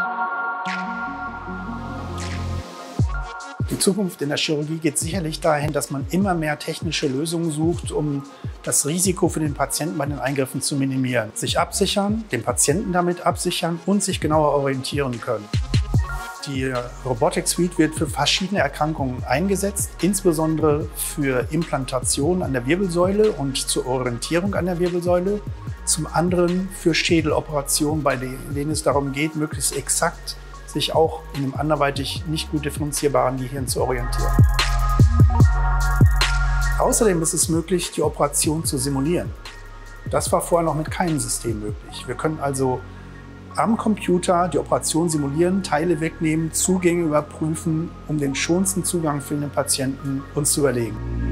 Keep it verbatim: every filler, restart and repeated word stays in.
Die Zukunft in der Chirurgie geht sicherlich dahin, dass man immer mehr technische Lösungen sucht, um das Risiko für den Patienten bei den Eingriffen zu minimieren. Sich absichern, den Patienten damit absichern und sich genauer orientieren können. Die Robotic Suite wird für verschiedene Erkrankungen eingesetzt, insbesondere für Implantation an der Wirbelsäule und zur Orientierung an der Wirbelsäule. Zum anderen für Schädeloperationen, bei denen es darum geht, möglichst exakt sich auch in einem anderweitig nicht gut differenzierbaren Gehirn zu orientieren. Außerdem ist es möglich, die Operation zu simulieren. Das war vorher noch mit keinem System möglich. Wir können also am Computer die Operation simulieren, Teile wegnehmen, Zugänge überprüfen, um den schonendsten Zugang für den Patienten uns zu überlegen.